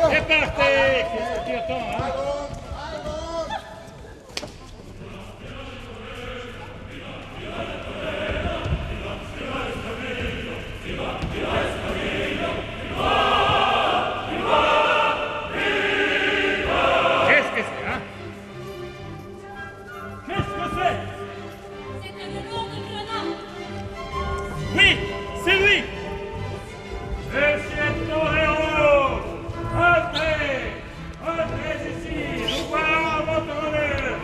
Et partez! Qu'est-ce que tu attends, hein? Qu'est-ce que c'est, hein? Qu'est-ce que c'est? C'était le long de Grenade. Oui, c'est lui! Monsieur Toréo! Entrez! Entrez ici! Nous voilà à votre honneur!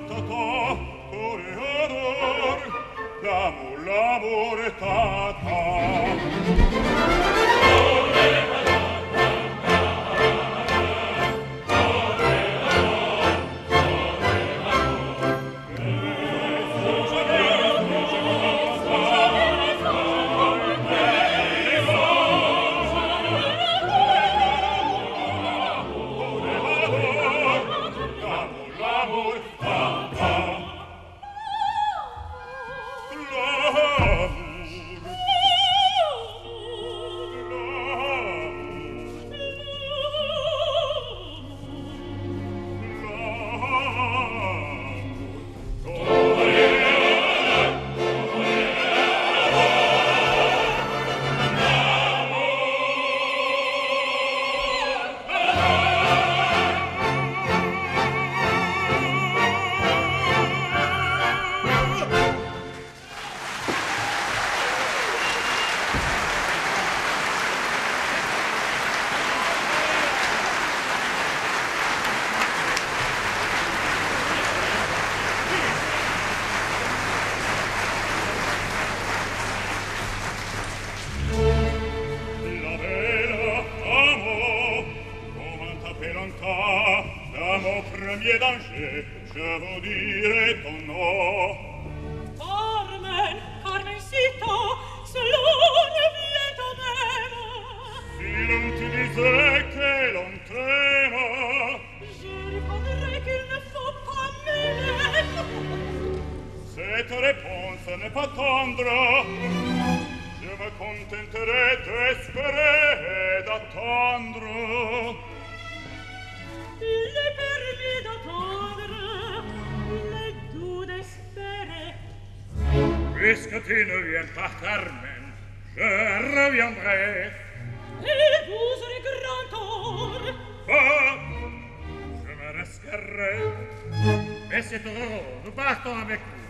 L'amore tata premier danger, je vous dirai ton nom. Carmen, Carmencita, cela ne vient au même. Si l'on te disait que l'on t'aime, Je répondrai qu'il ne faut pas m'aimer. cette réponse n'est pas tendre. Je me contenterai d'espérer et d'attendre. Il est permis d'attendre, il est doux d'espérer. Puisque tu ne viens pas, Carmen, je reviendrai. Et vous aurez grand tort. Oh, je me risquerai. Mais c'est trop, nous partons avec vous.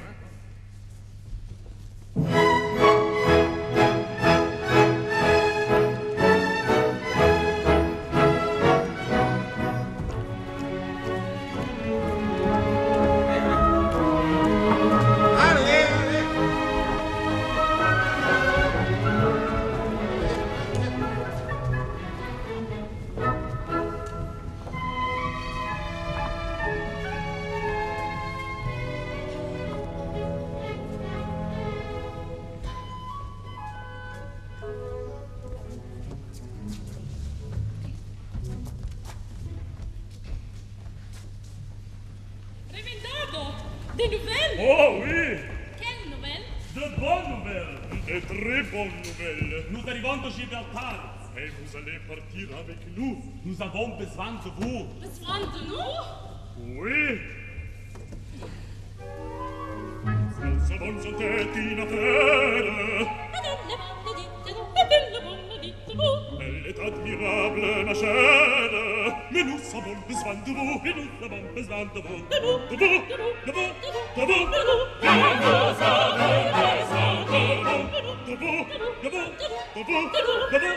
Revendato, des nouvelles? Oh oui, Quelles nouvelles? De bonnes nouvelles. de très bonnes nouvelles. Nous arrivons de Gibraltar. Et vous allez partir avec nous. Nous avons besoin de vous. Besoin de nous? Oui. Senza buon sontetti terre. Elle est admirable, ma chère. Mais nous avons besoin de vous. Et nous avons besoin de vous. De vous, de vous, de vous, de vous. De vous, de vous, de vous, de vous.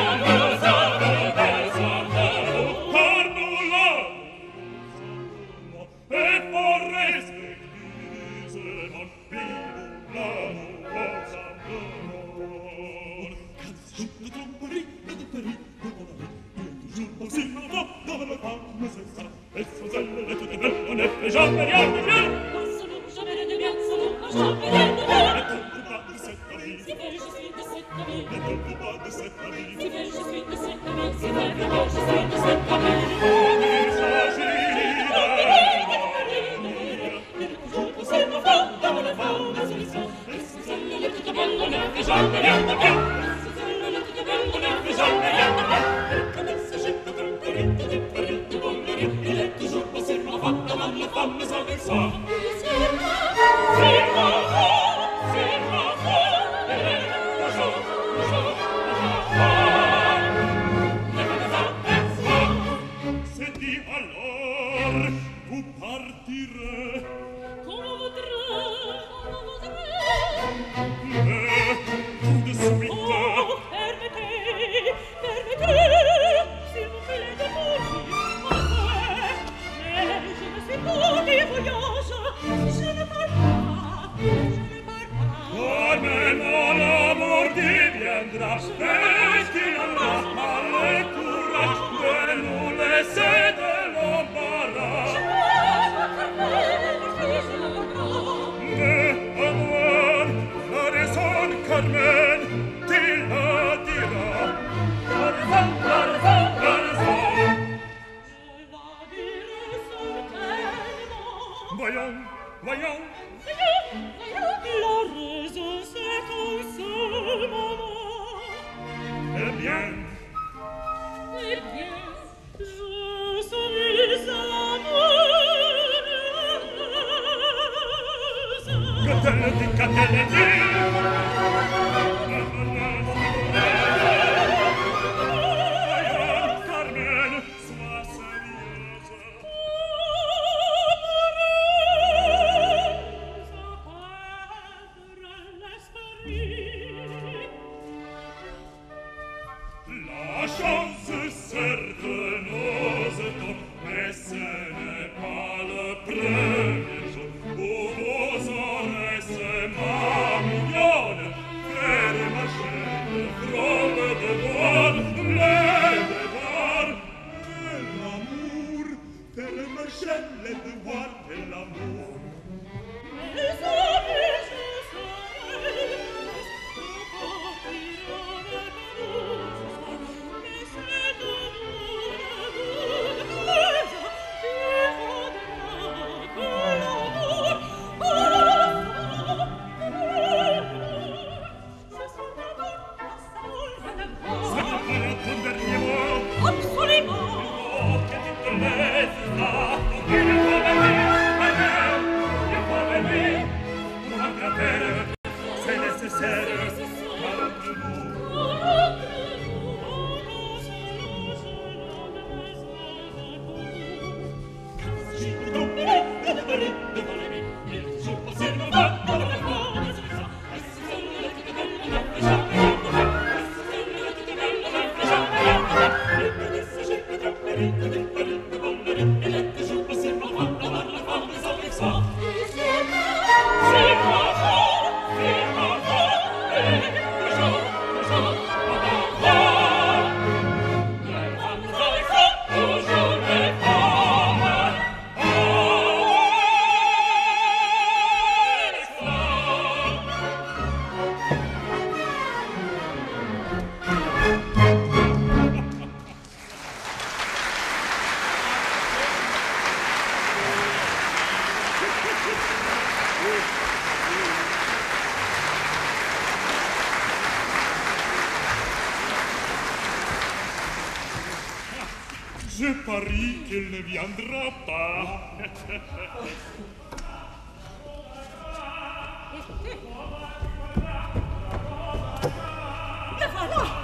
Car nous l'avons. Et pour respecter mon vivo l'amour s'amour. Je ne tromperai, ne te ferai, ne t'en avais. Toujours aussi longtemps dans la femme, c'est ça. Et sans elle, elle était belle, on ne fait jamais rien de bien. Jamais rien de bien, jamais rien de bien. Ne tombe pas de cette amie. Si belle je suis de cette amie. Ne tombe pas de cette amie. Si belle je suis de cette amie. Si belle je suis de cette amie. Il s'agit Jamais rien de bien. Jamais rien de bien. Adesso je ne tromperai, ne te ferai, ne volerai. Il est toujours passé ma femme, comme la femme avec ça. C'est dit alors, vous partirez. Comme voudrez. Tout de suite. Oh, permettez, s'il vous plaît de mourir. Mais je ne suis pas des voyages. Je ne pars pas. Carmen, l'amour deviendra. Et qu'il en a mal le courage de nous laisser de l'embarras. Mais avoir la raison, Carmen, tu la diras. La raison, la raison, la raison. Je la dirai certainement. Voyons, voyons. La raison c'est qu'en ce moment. Eh bien, Je suis amoureuse. qu'a-t-elle dit, qu'a-t-elle dit? Voyons, Carmen, sois sérieuse. La chance certes nous étonne, mais ce n'est pas le premier jour où vos oreilles se m'amignonnent. Faire marcher trompe de voir, bleu de voir, de l'amour, faire marcher Je parie qu'elle ne viendra pas. La voilà!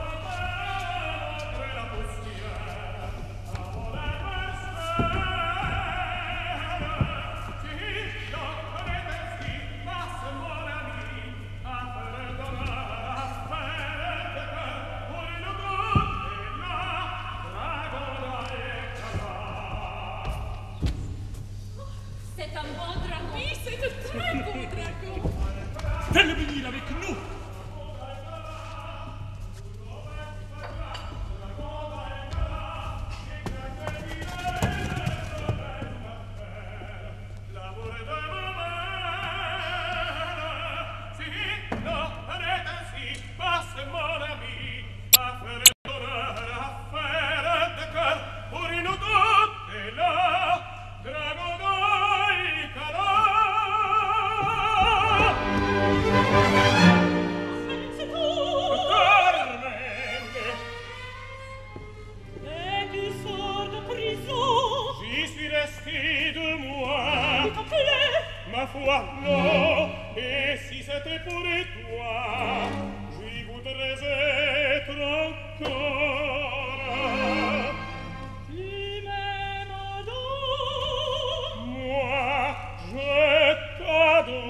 C'est un bon dragon. Oui, c'est un très beau dragon. Fais-le venir avec nous. Ma foi, non, et si c'était pour toi, j'y voudrais être encore. Tu m'aimes donc? Moi, je t'adore.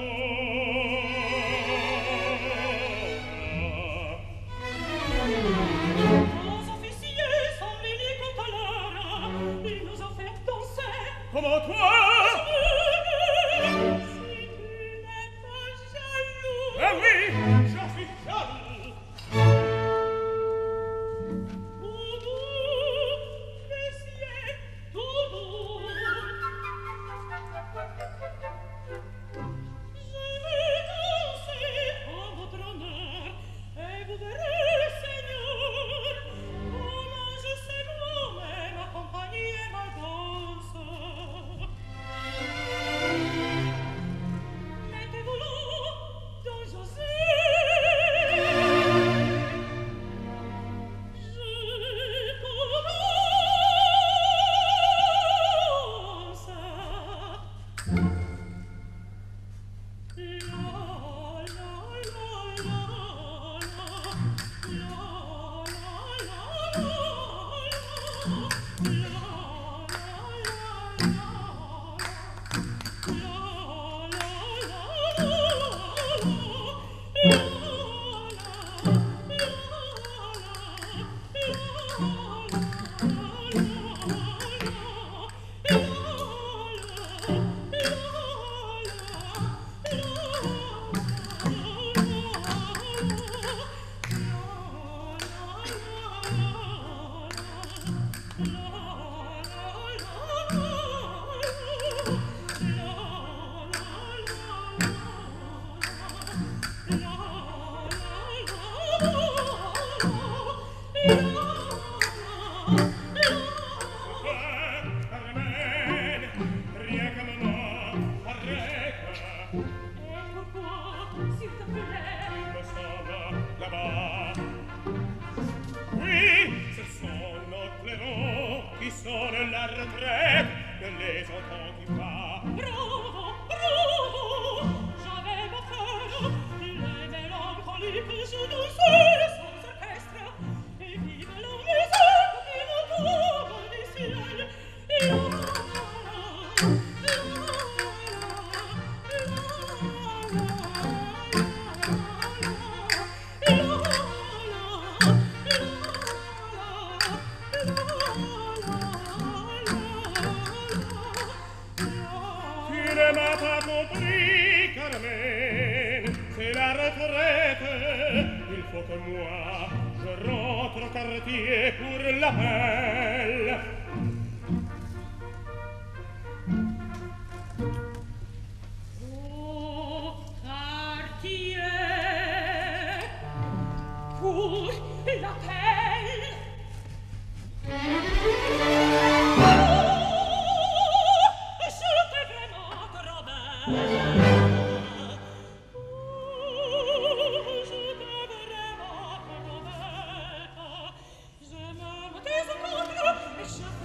Nos officiers sont venus tout à l'heure. Ils nous ont fait danser. Comment toi? Ah oui, j'en suis jaloux. Doudou, messieurs, doudou. Je vais danser en votre honneur, et vous verrez, Seigneur, comment je sais moi-même accompagner ma danse. Mettez-vous là, dans José. Rien comme moi, arrête. Et pourquoi, s'il te plaît? Il me semble là-bas. Oui, ce sont nos clairons qui sonnent la retraite. Ne les entends-tu pas? Bravo, bravo! J'avais ma peur, les mélancoliques jouent douceur sans orchestre, et vive la musique qui nous tombe du ciel. Tu ne m'as pas compris, Carmen, c'est la retraite. Il faut que moi, je rentre au quartier pour l'appel. Au quartier pour l'appel. Je t'ai vraiment trop belle. Je t'ai vraiment trop belle. Je me tais au contre et je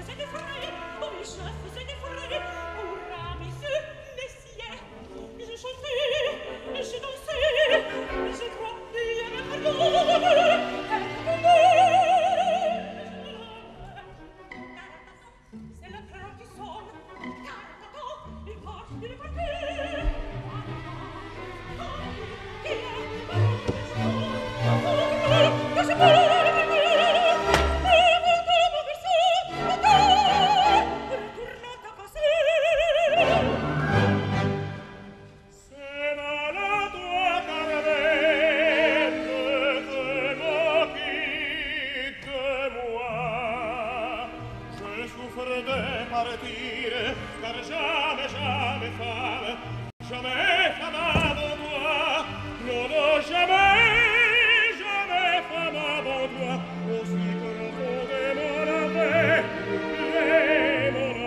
partire, car jamais, jamais femme avant toi, non, jamais, jamais femme avant toi, aussi profondément la paix et mon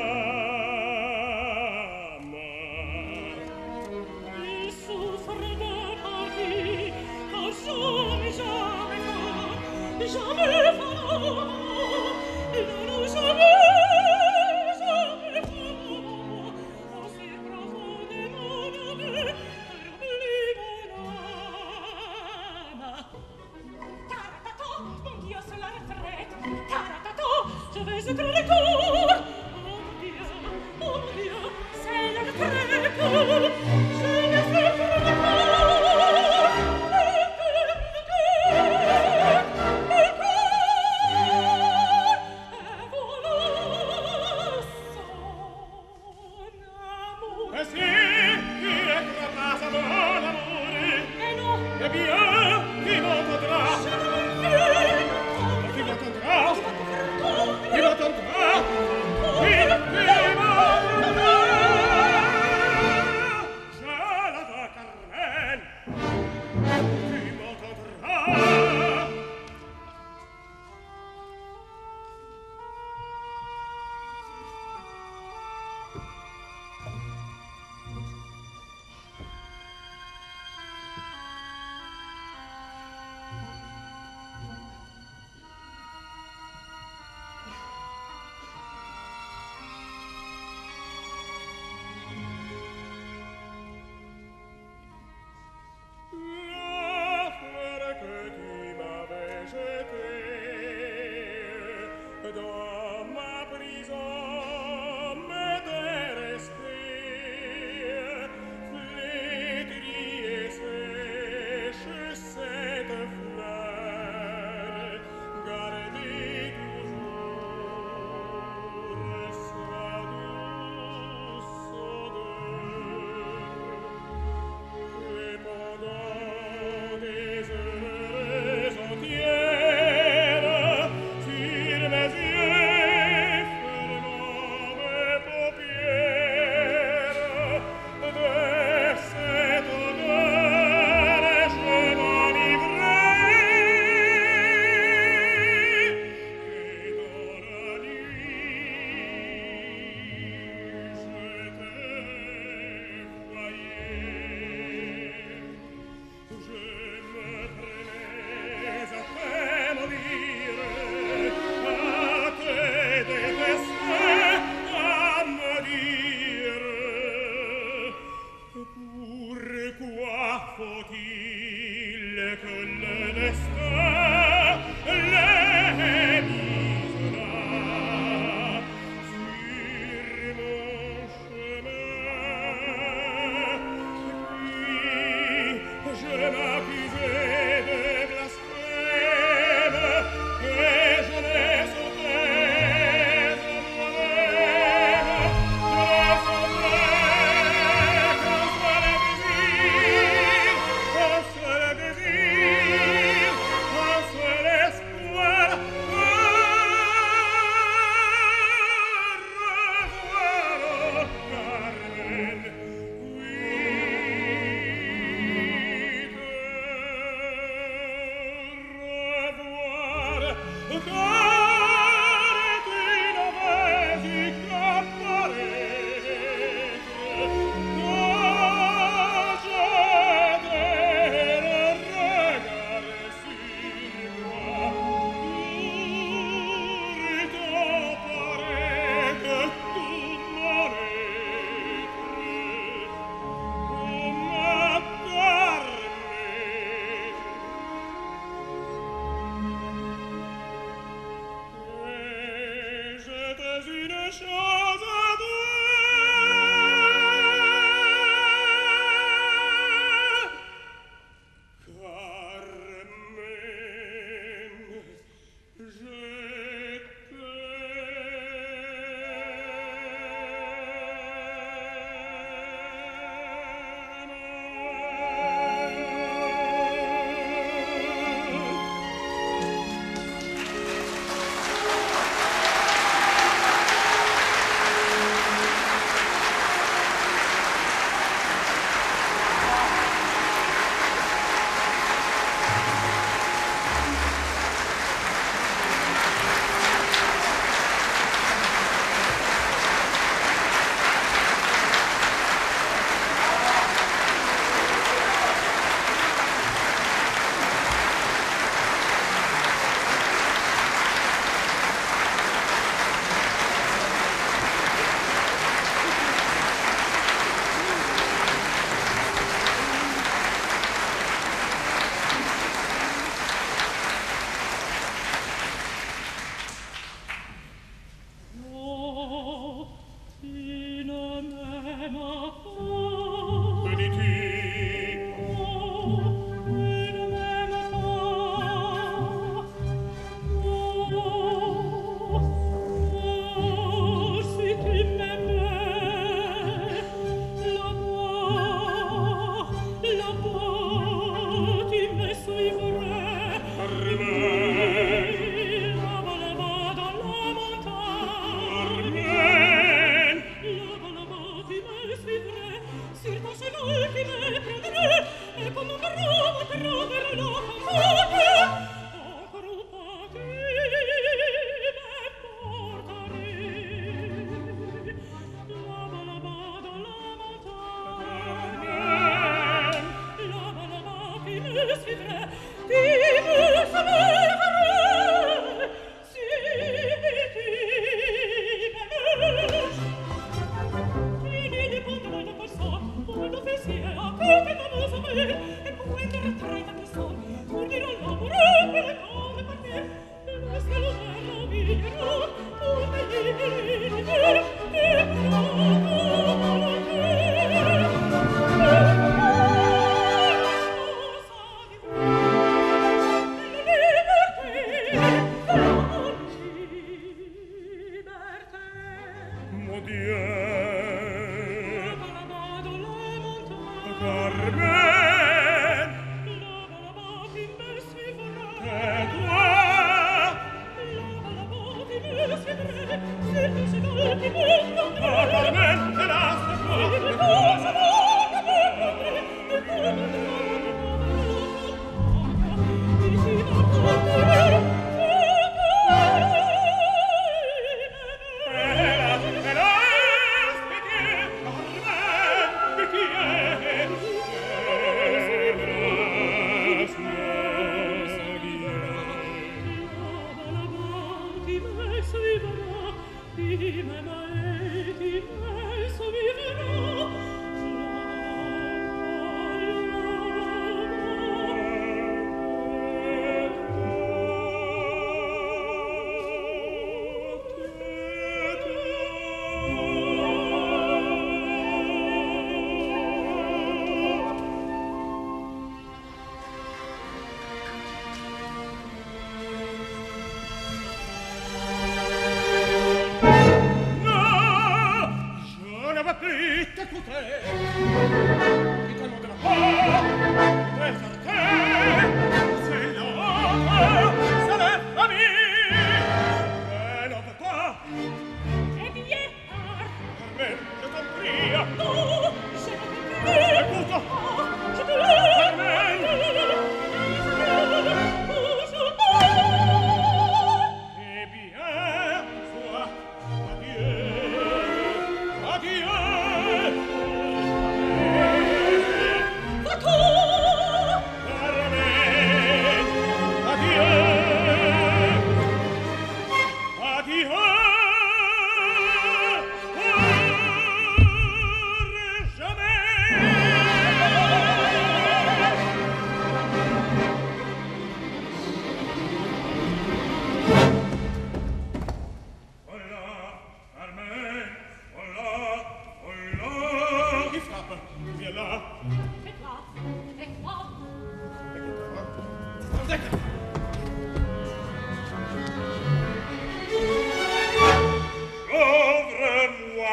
âme. Il souffre de Paris, car jamais, jamais femme, jamais femme, non, jamais. Je vais être le tour. Oh mon Dieu, c'est la retraite. Je vais être le Et si, il est trop pas à mon amour, Eh non, eh bien, qui m'entendra? Qui m'entendra? Qui m'entendra? Qui m'entendra? Je la veux, Carmen. Qui m'entendra? La fleur que tu m'avais jetée dans ma prison m'était restée flétrie et sèche cette fleur gardez toujours sa douce odeur. Et pendant des heures entières, sur mes yeux, fermant mes paupières, de cette odeur je m'enivrais. Et dans la nuit, je te voyais. Je me prenais à peine dire, à te détester, à me dire, pourquoi faut-il que le destin l'ait mise là, sur mon chemin? Puis je m'accusais de blasphème et je l'ai sauté de moi-même. Je l'ai sauté qu'un seul désir, un seul espoir, revoir Carmen. Une chose à dire, Carmen, je t'aime.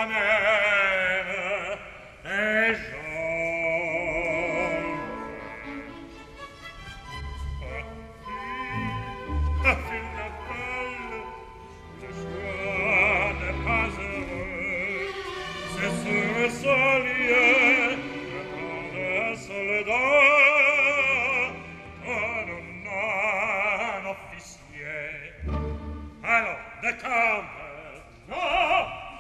même et j'en fille la belle, le choix n'est pas heureux, c'est sur un seul lieu, le temps d'un soldat, un officier. Alors, décampe, non,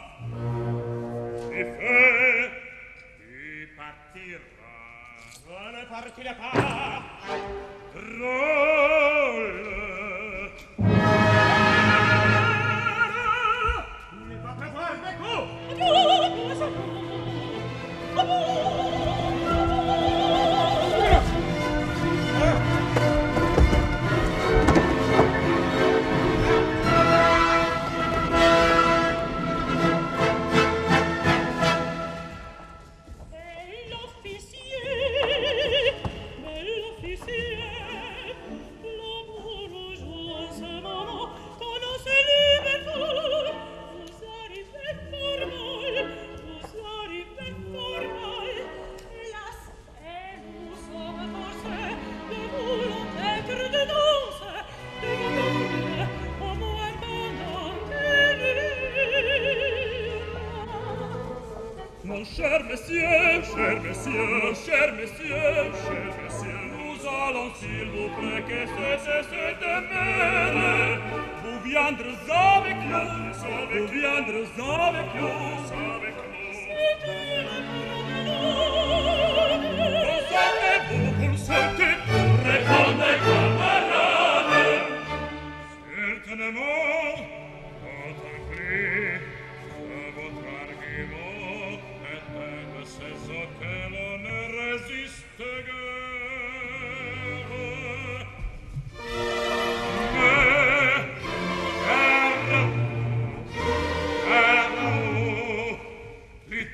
tu fais, tu partiras, je ne partirai pas, drôle. Il va prévoir le béco. Cher messieurs, nous allons s'il vous plaît que cessez cette mère. Vous viendrez avec nous, vous viendrez avec nous. Consentez-vous, consentez-vous, répondez camarades. Certainement, contemplez votre argument. C'est ce que l'on ne résiste guère. Mais, gardons, plus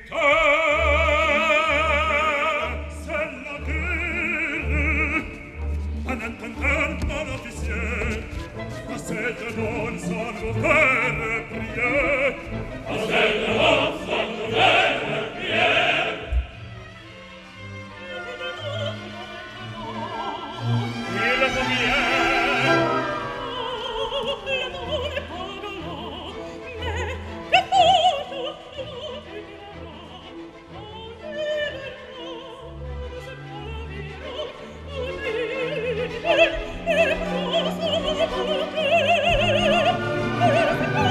tard, c'est la guerre. En entendant mon officier, à cette bonne sans vous faire prier, à cette bonne sans vous faire prier. Oh,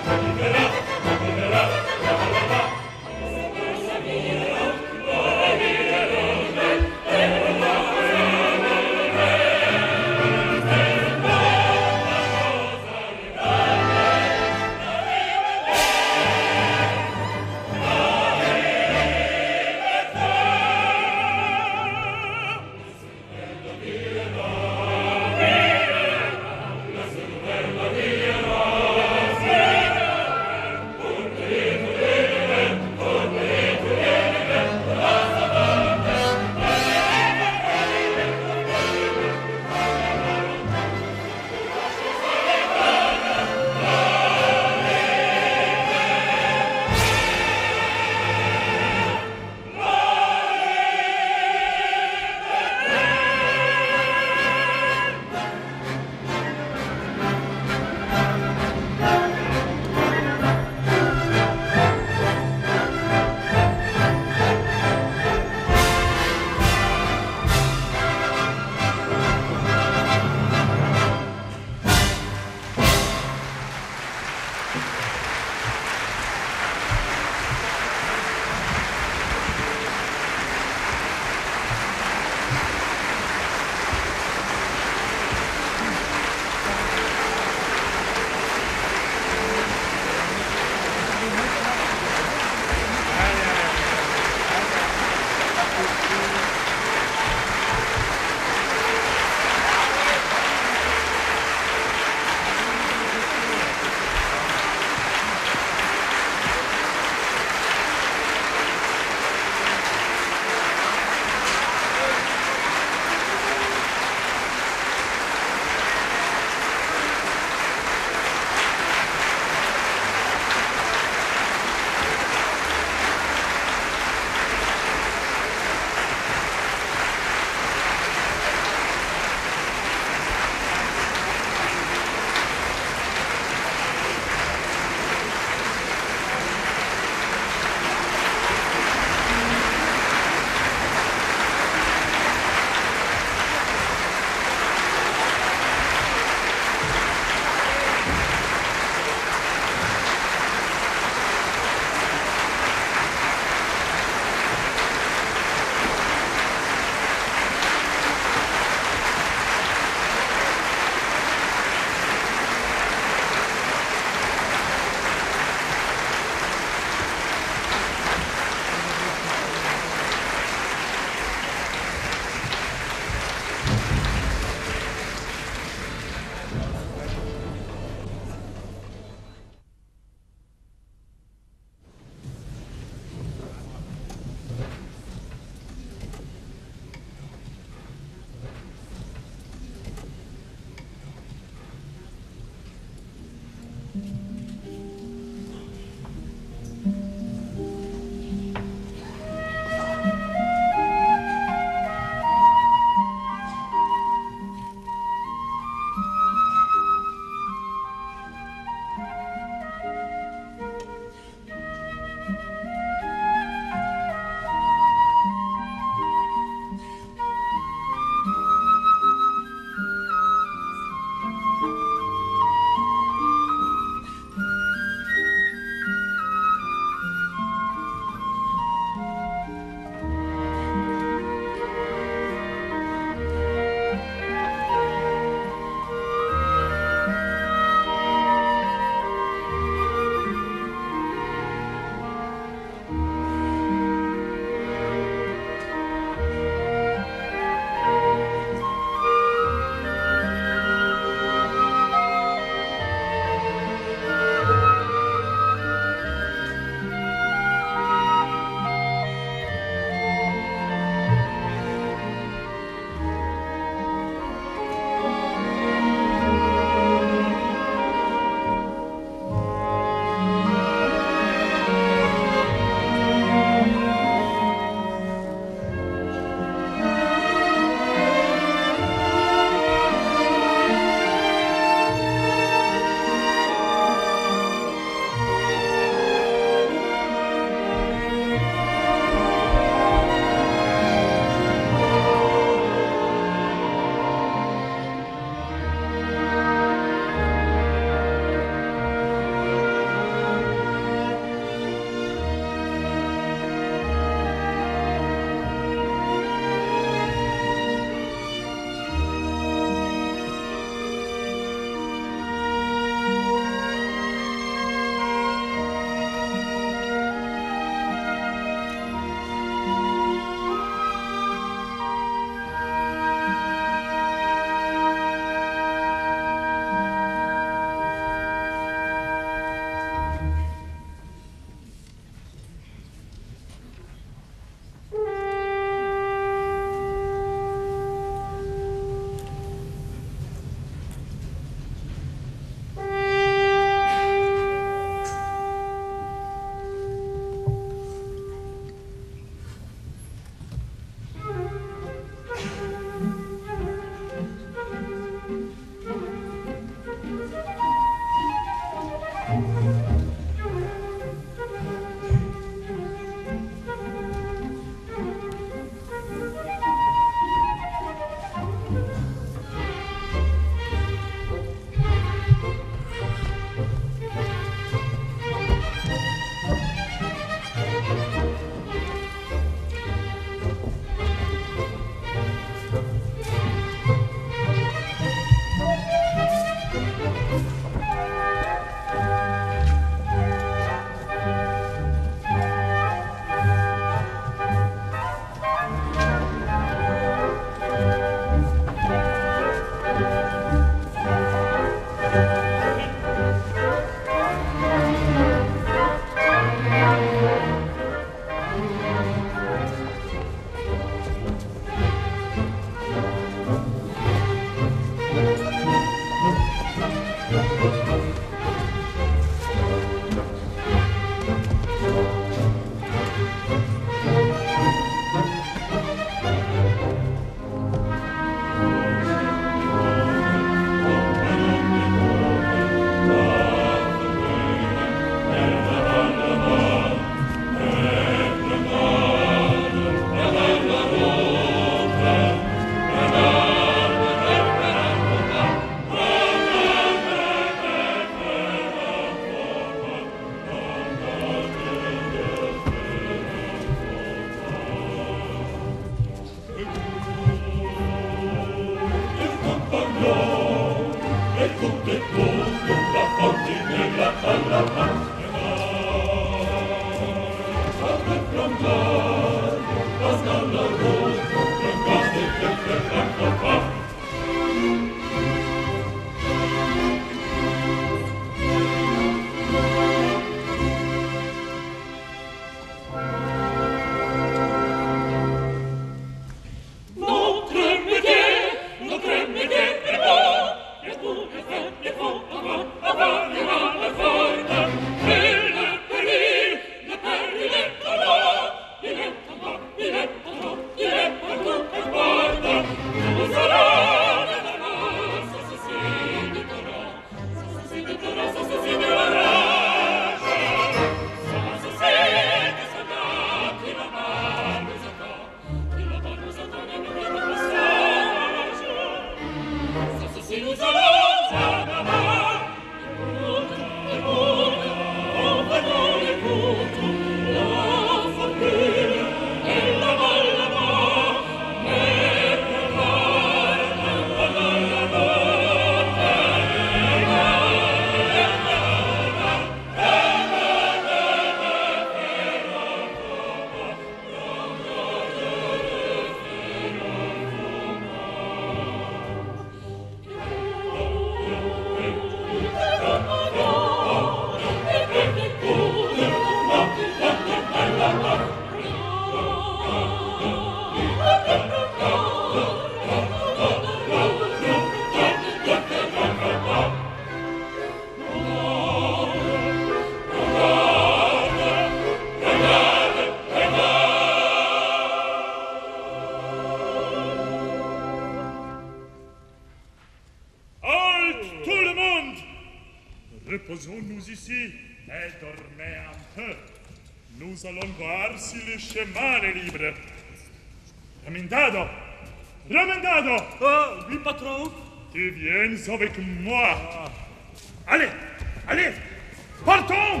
Et dormez un peu. Nous allons voir si le chemin est libre. Remendado! Remendado! Ah, oui, patron. Tu viens avec moi. Allez, allez, partons!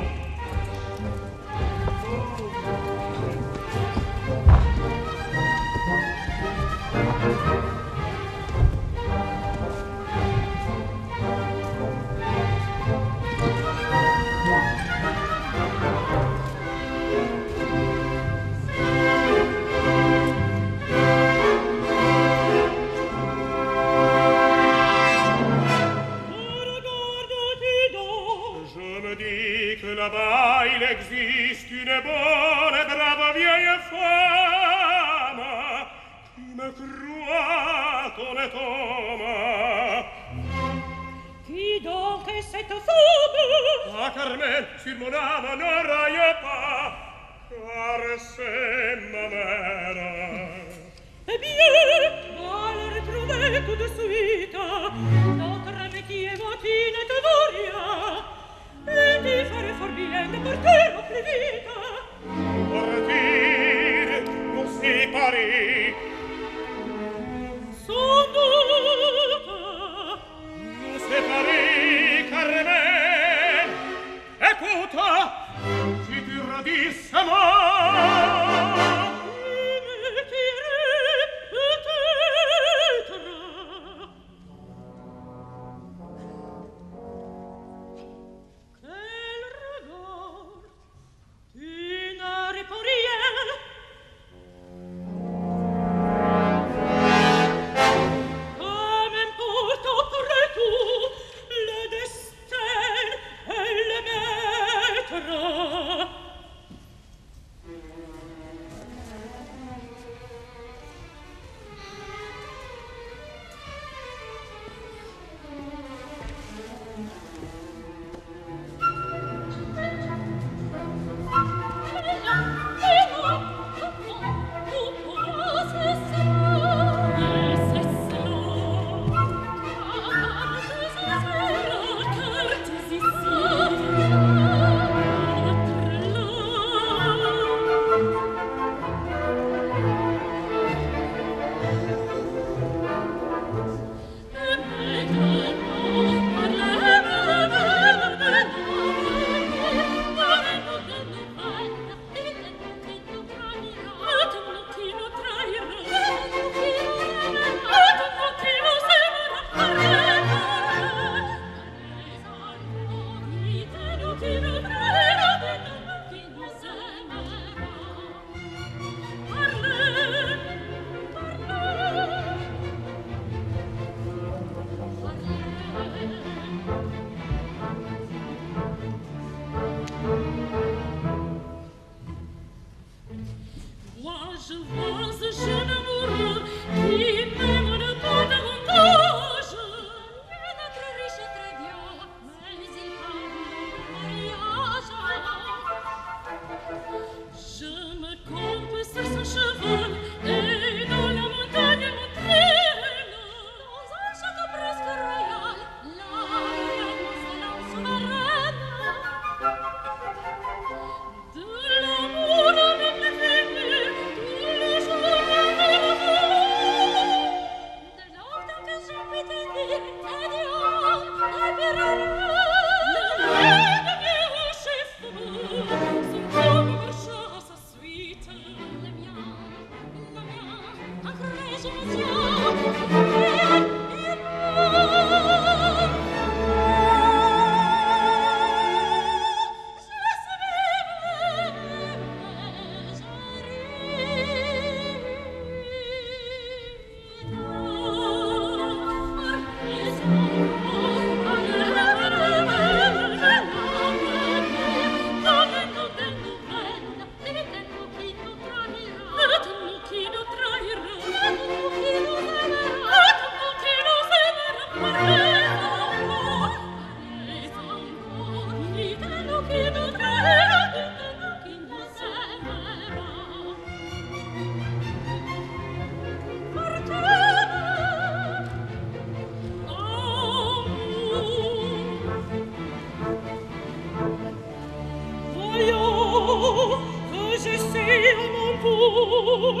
Là-bas, il existe une bonne et brave vieille femme qui me croit honnête homme. Qui donc est cette femme? Ah, Carmen, sur mon âme, ne raille pas, car c'est ma mère. Eh bien, va la retrouver tout de suite. Notre métier mattine te voria. Et ti fare fort bien de partir au plus vite. Partir, non si pari. Sans doute. Non si pari, Carmen. Écoute, si tu radisses à moi. que j'essaie à mon tour.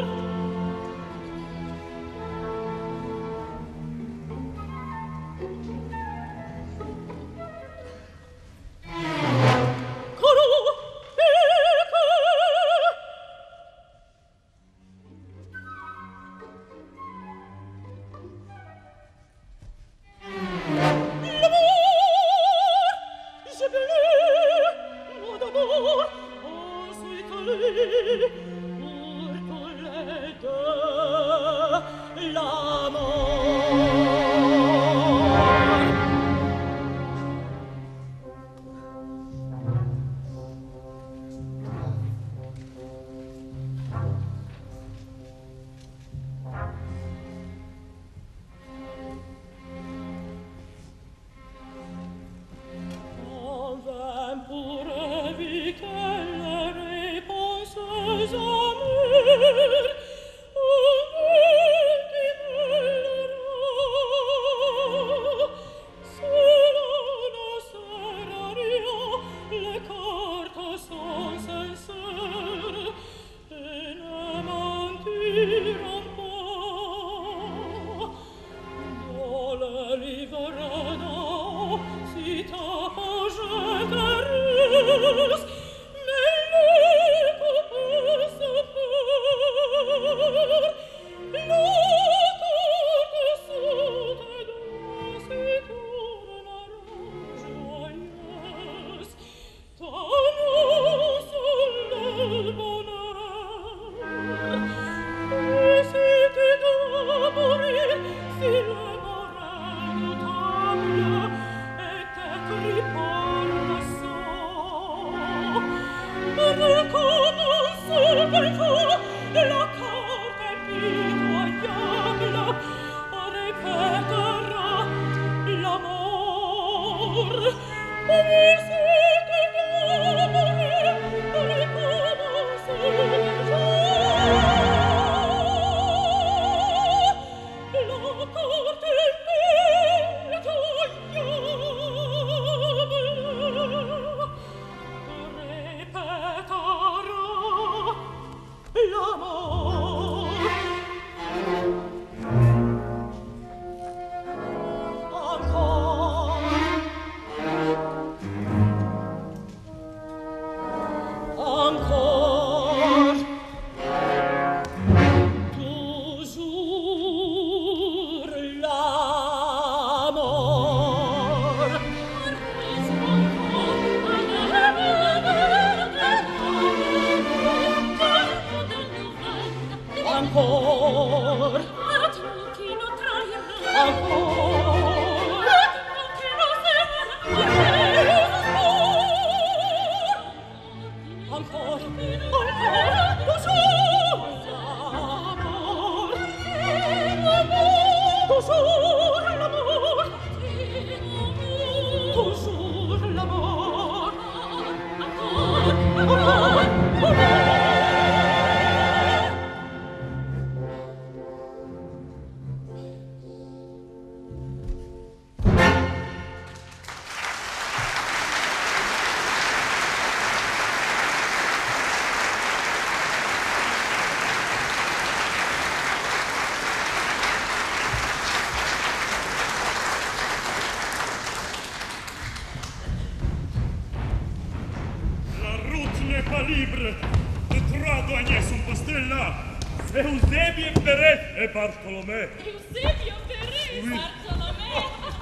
Bartholomé. Eusebio Perret, Oui. Bartholomé.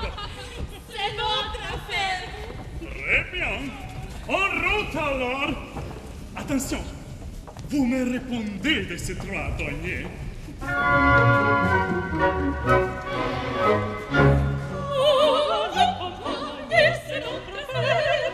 C'est notre affaire. Très bien. En route alors. Attention. Vous me répondez de ces trois douaniers. C'est notre affaire.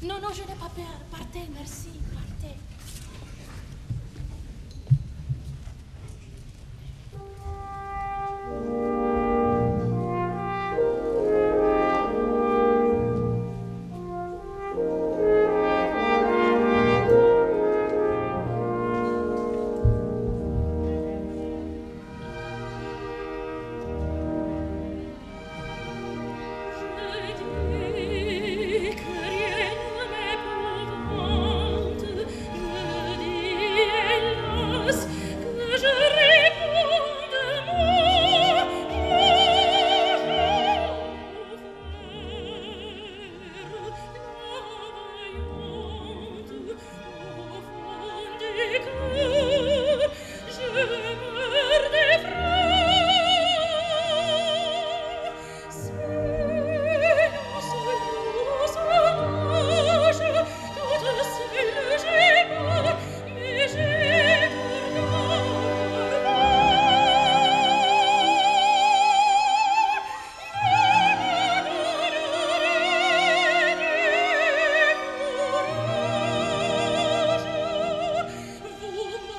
Non, non, je n'ai pas peur. Partez, merci, partez. Vous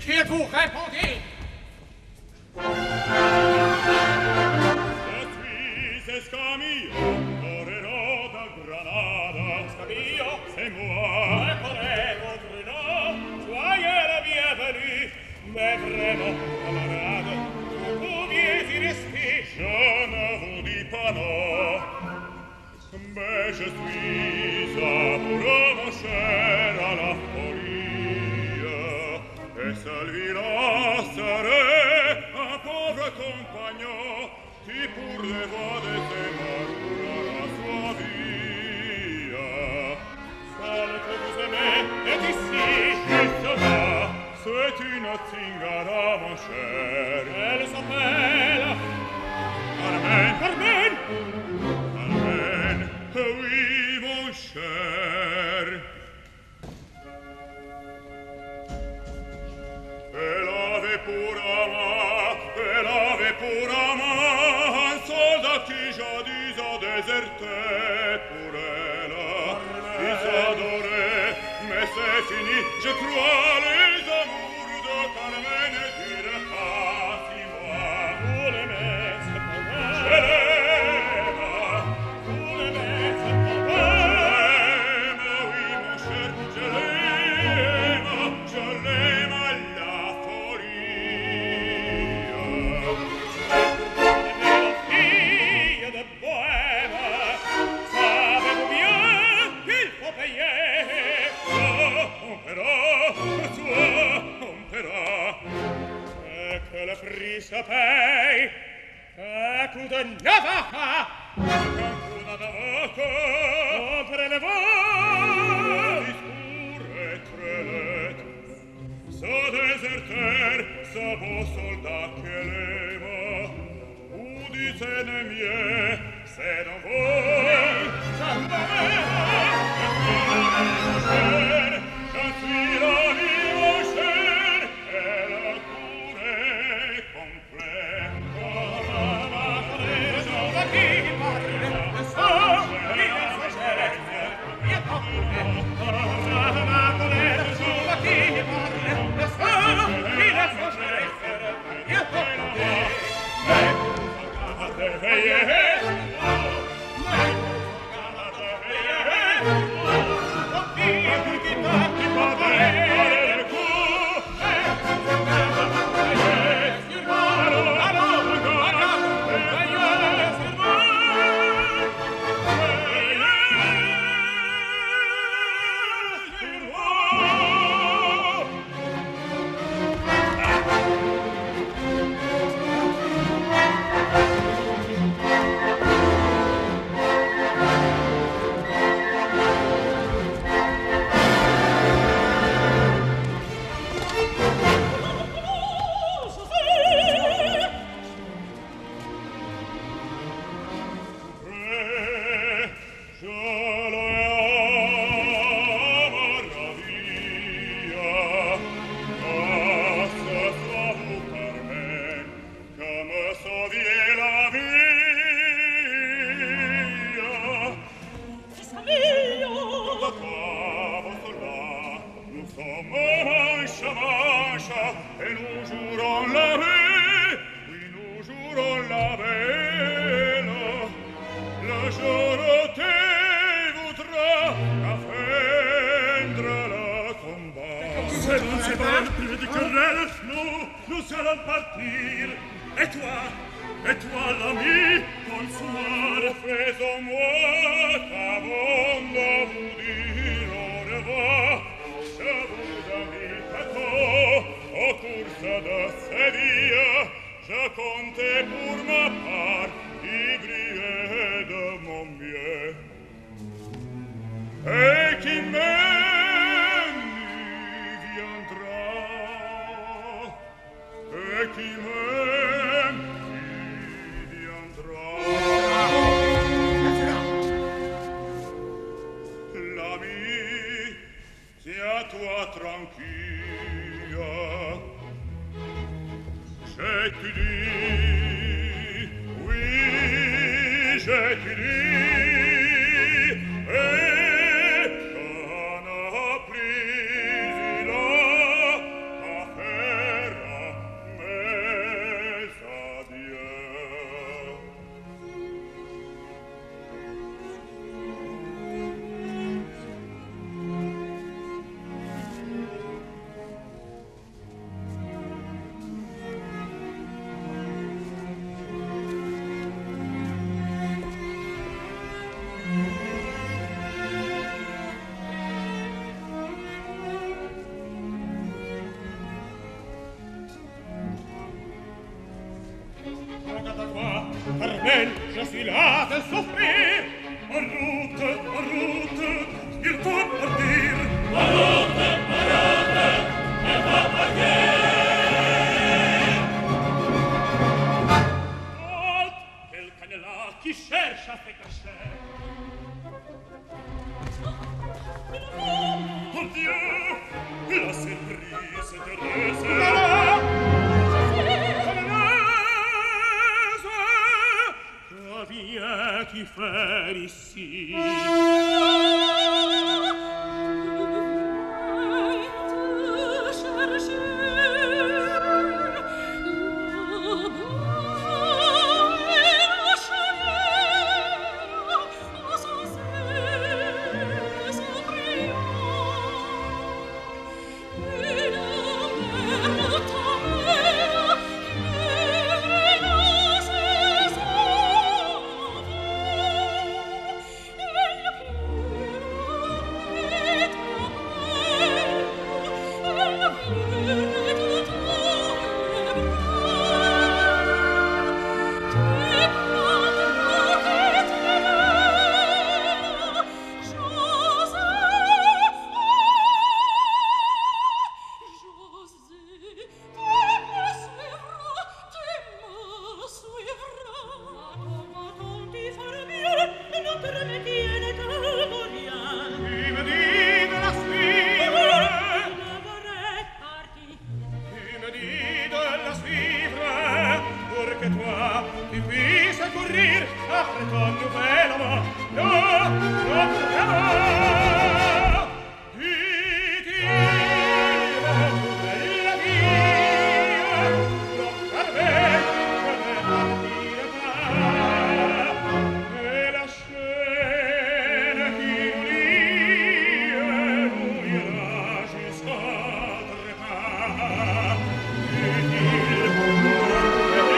qu'il vous répondit? Je suis Escamillo, torero de Granada. Escamillo, c'est moi. je connais votre nom. Soyez le bienvenu, mais vraiment, camarade, vous pouviez y rester. Je ne vous dis pas non, mais je suis amoureux, mon cher, à la folie. Et celui-là serait un pauvre compagnon qui pour les voies de ses mourra sua vie. Celle que vous aimez est ici, et ça, c'est une zingara, mon cher. Elle s'appelle Carmen. Carmen! Carmen, oui, mon cher. Elle avait pour amant un soldat qui jadis a déserté pour elle. Il s'adorait, mais c'est fini. Je crois les amours de Carmen ne durent pas 6 mois. Vous l'aimez, c'est pas vrai. Je l'aime. Vous l'aimez, c'est pas vrai. Je l'aime, oui, mon cher, je l'aime. Je l'aime à la folie. La fille de Bohème, savez-vous bien qu'il faut payer? On paiera, soit on paiera. Et que le prix se paye, un coup de navaja, un coup de navaja, on prélève discours et très lettre. Ce déserteur, ce beau soldat qu'elle aime, ou dit ennemi, c'est dans vous, ça je suis ravi, mon cher, et le tour est complet. Je suis ravi, mon et nous jouerons la paix, oui, nous jouerons la belle. Le jour te voudra affreindre le combat. C'est bon, plus de querelle, nous allons partir. Et toi, l'ami, bonsoir. Faisons-moi avant de vous dire au revoir. Je vous invite à tout, aux courses de Séville. Je comptais pour ma part y briller de mon mieux. Et qui m'aime viendra, et qui m'aime viendra. L'ami, tiens-toi tranquille. Je te dis, oui, je te dis, et qu'en a plus il a à faire. fusilate e soffrir. En route, il faut partir. En route, il faut partir. Halt, quelqu'un est là qui cherche à se cacher. Oh Dieu, la surprise de Qu'as-tu faire ici?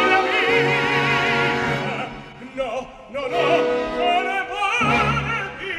No, no, no, je ne veux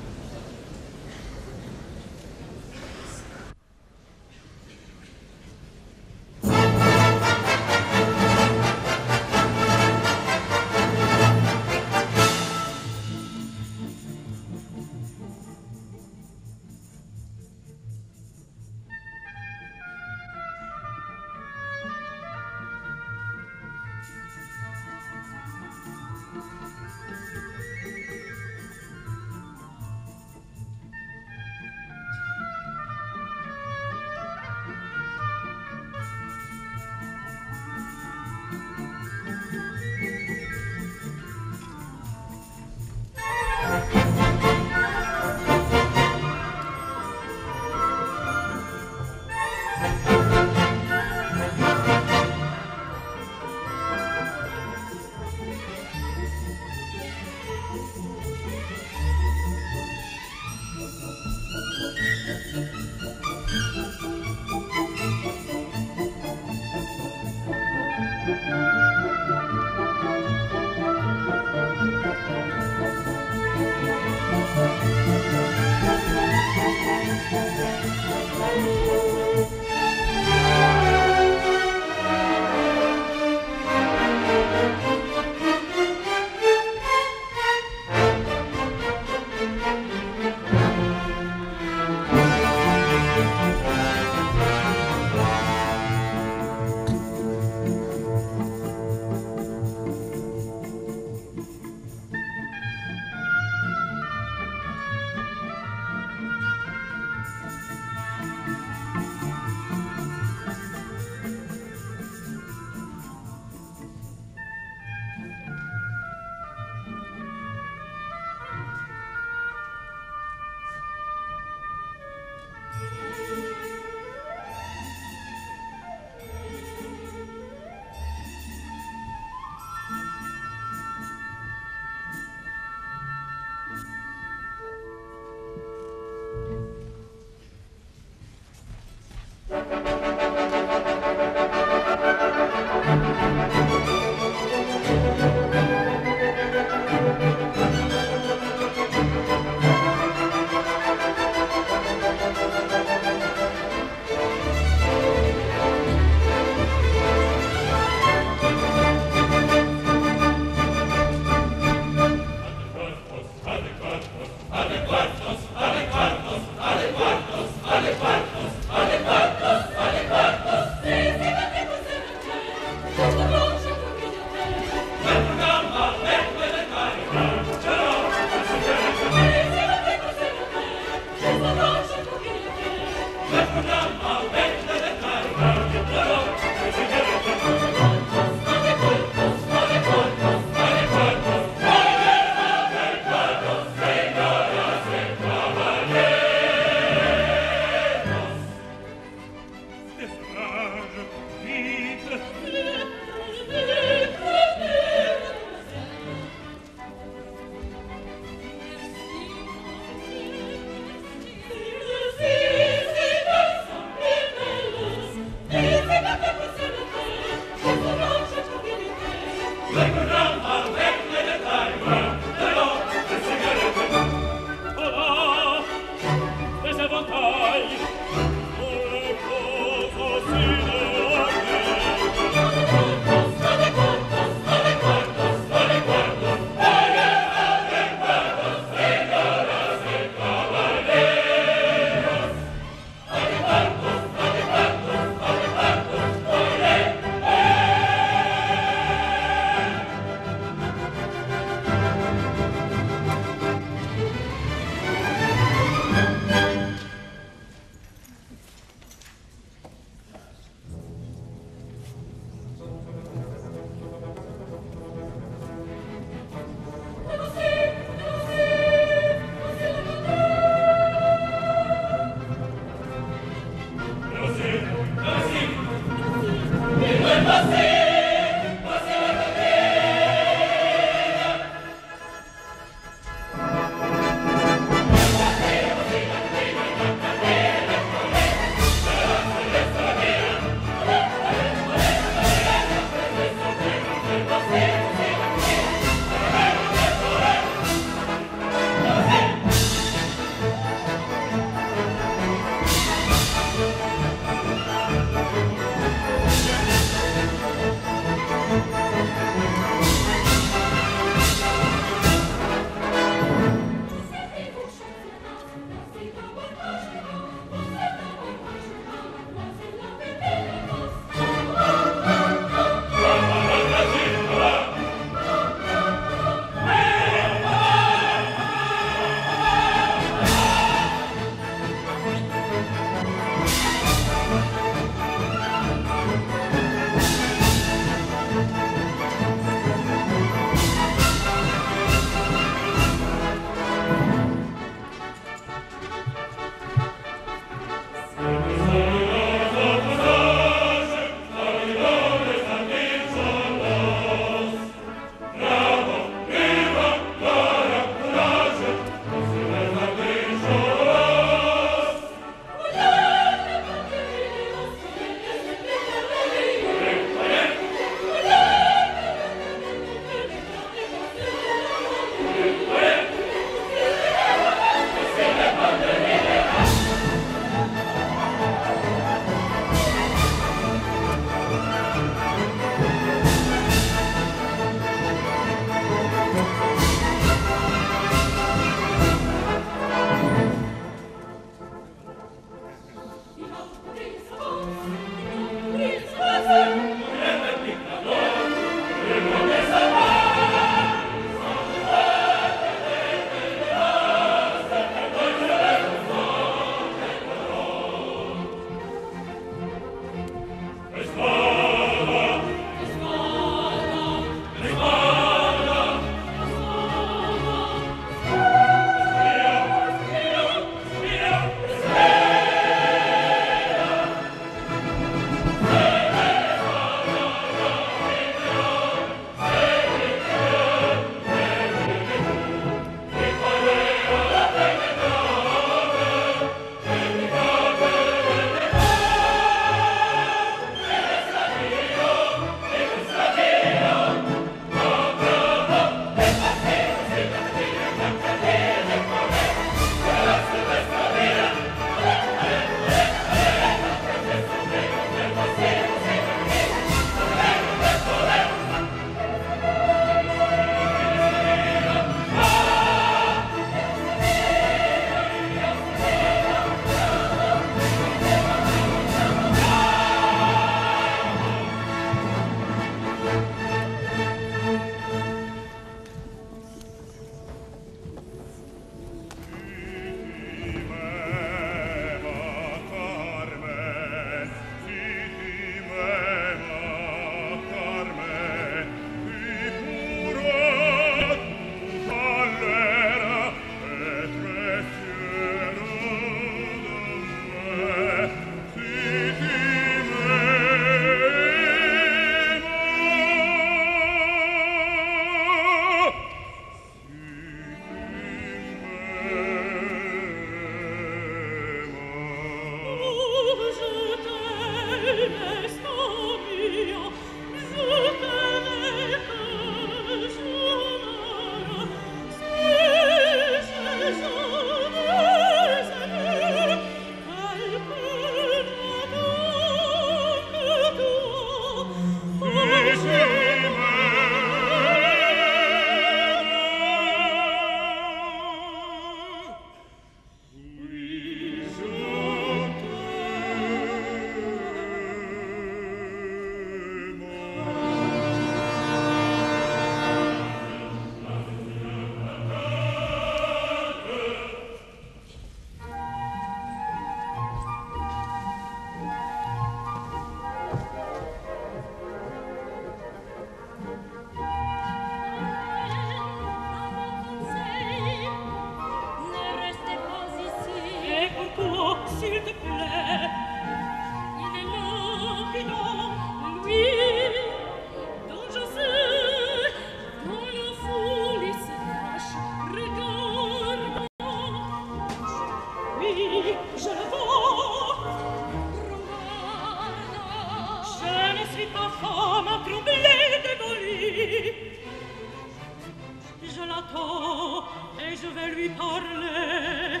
lui parler.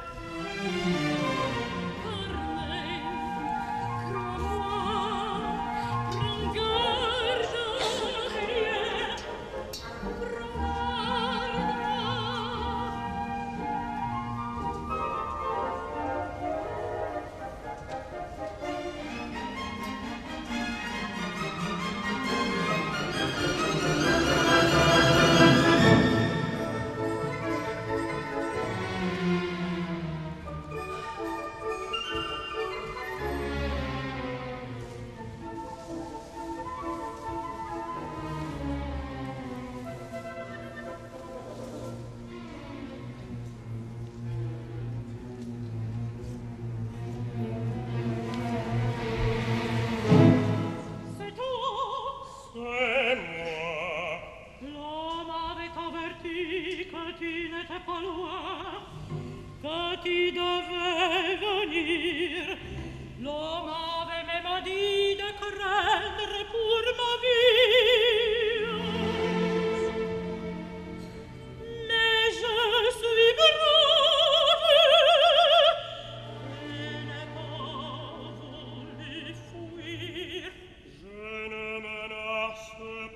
Parler, crois-moi, prends garde derrière, prends garde. C'est toi. C'est moi. L'homme avait averti que tu n'étais pas loin, que tu devais venir. L'homme avait même dit de craindre pour ma vie. Mais je suis brave et n'ai pas voulu fuir. Je ne menace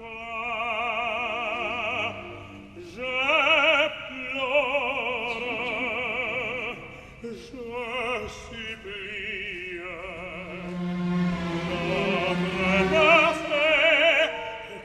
pas, je pleure, je supplie. Notre passé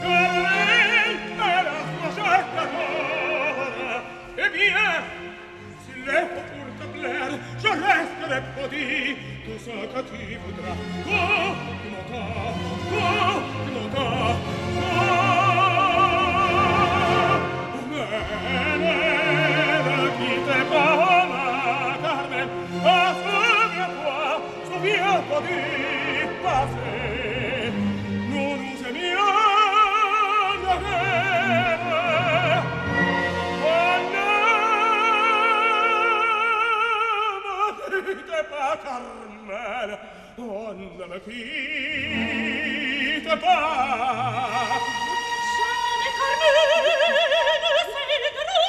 Carmen, elle a changé d'amour. Eh bien, s'il est pour te plaire, je resterai maudit. Tout ce que tu voudras. Tu m'entends, tu m'entends. Ne quitte pas ma Carmen. Ah, souviens-toi du passé. Nous nous aimions de rêve. Oh, ne me quitte pas, Carmen. Oh, ne me quitte pas. Jamais, Carmen, c'est de nous.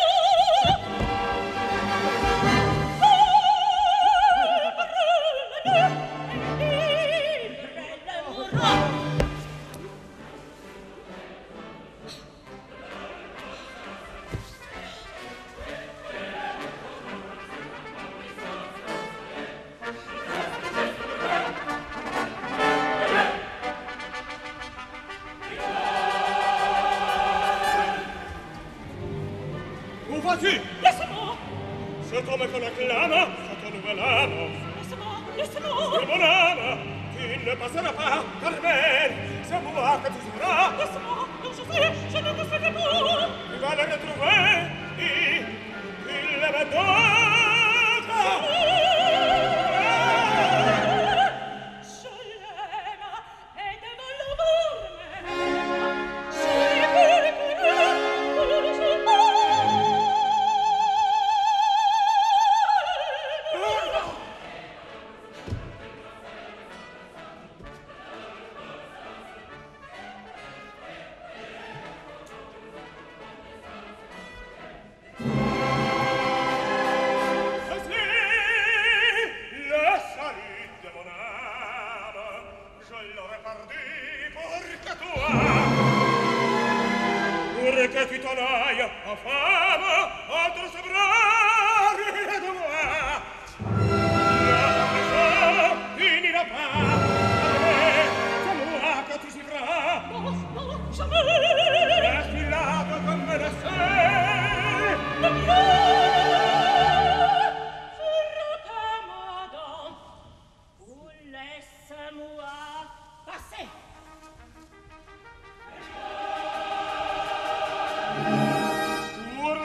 Où vas-tu? Laisse-moi, Cet homme que l'acclame, c'est ton nouvel âme. laisse-moi, laisse-moi. C'est mon âme, tu ne passeras pas, Carmen. C'est moi que tu seras. Laisse-moi, non, je sais, je ne te ferai pas. Tu vas le retrouver, il l'aime donc. Je l'aime, et devant l'amour même, je l'ai vu pour je Ceci, le salut de mon âme, je l'aurais perdu pour que tu t'en ailles, infâme, entre ses bras, rire de moi. La finira pas, c'est moi que tu suivras. non, jamais. Resti là comme le sel. Laisse-moi passer. Pour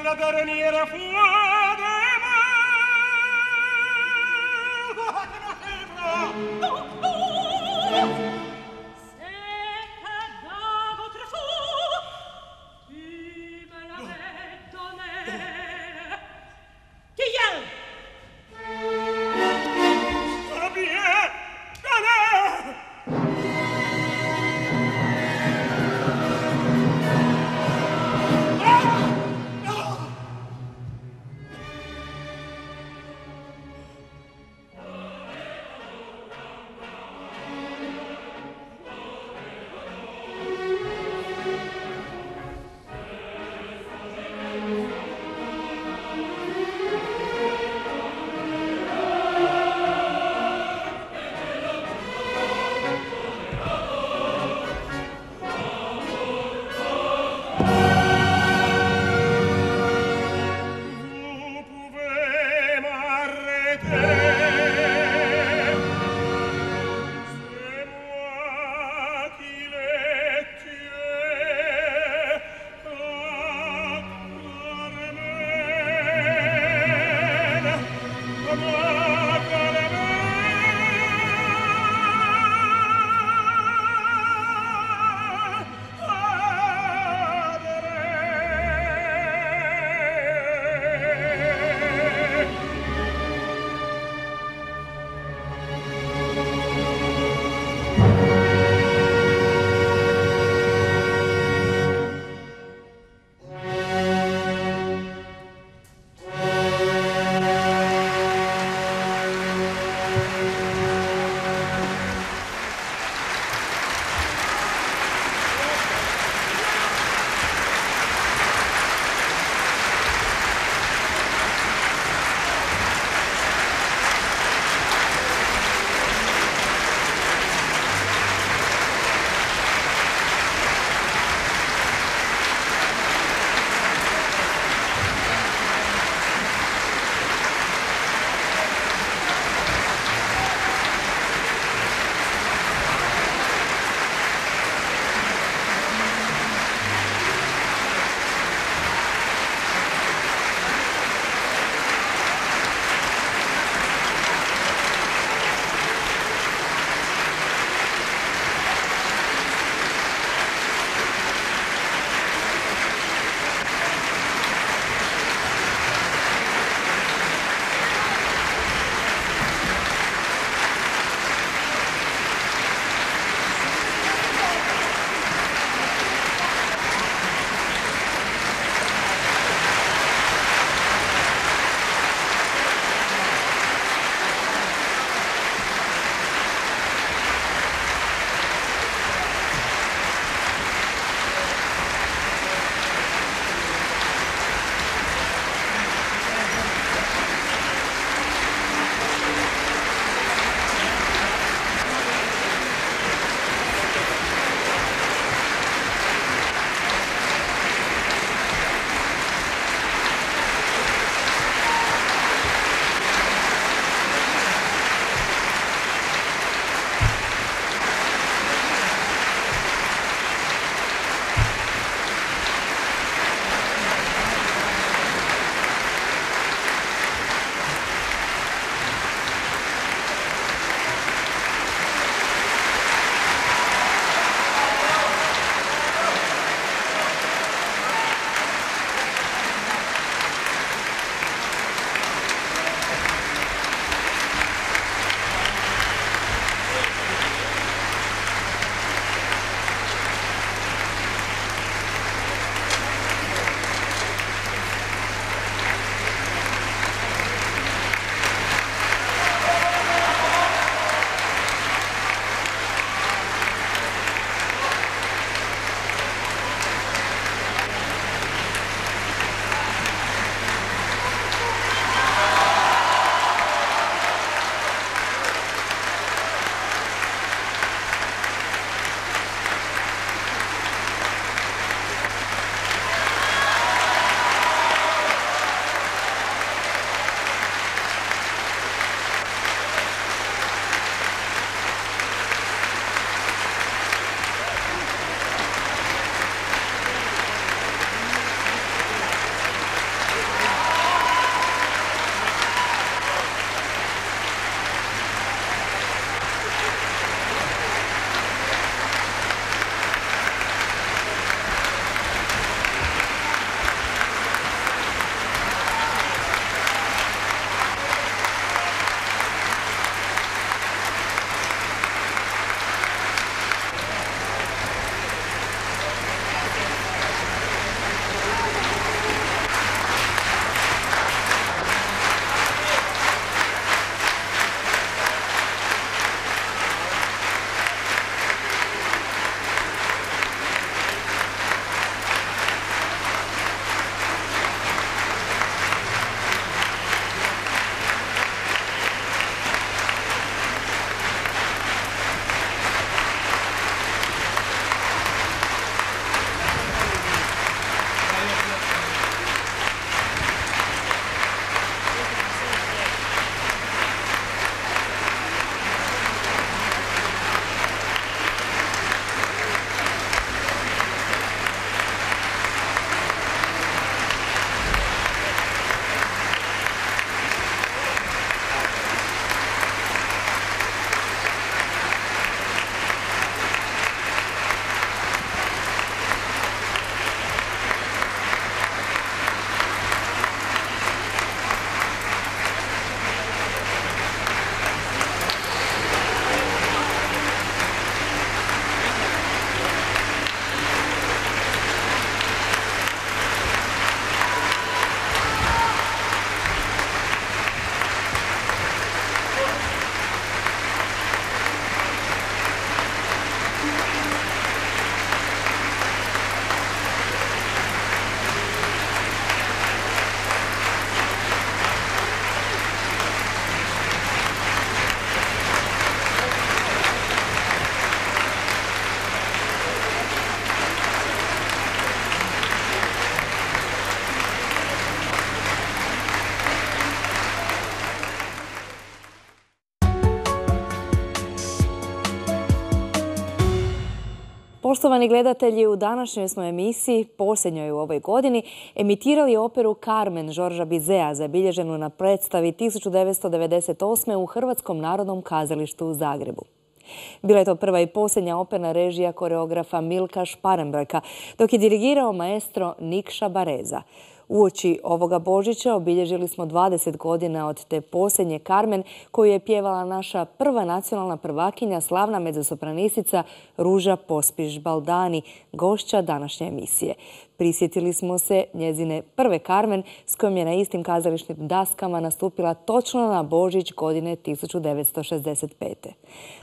Poštovani gledatelji, u današnjoj smo emisiji, posljednjoj u ovoj godini, emitirali operu Carmen Georgesa Bizeta, zabilježenu na predstavi 1998. u Hrvatskom narodnom kazalištu u Zagrebu. Bila je to prva i posljednja operna režija koreografa Milka Šparenbreka, dok je dirigirao maestro Nikša Bareza. Uoči ovoga Božića obilježili smo 20 godina od te posljednje Carmen koju je pjevala naša prva nacionalna prvakinja, slavna mezzosopranistica Ruža Pospiš-Baldani, gošća današnje emisije. Prisjetili smo se njezine prve Carmen s kojom je na istim kazališnim daskama nastupila točno na Božić godine 1965.